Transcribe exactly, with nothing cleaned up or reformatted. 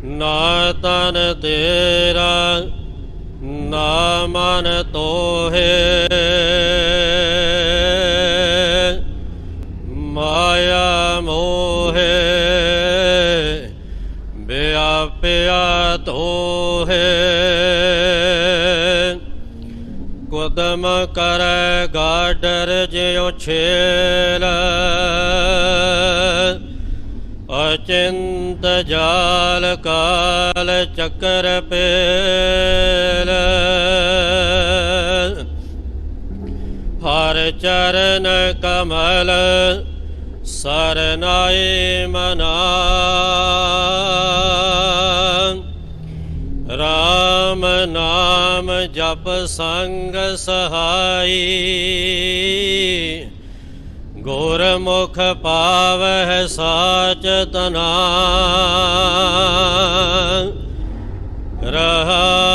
ना तन तेरा ना मन तोहे, माया मोहे व्याप्या तोहे। कुदम कर गाडर ज्यो छेल, अचिंत जाल काल चक्र पेल। हर चरण कमल सरनाए मना, राम नाम जप संग सहाई। गुरमुख पावह साच तना, रहा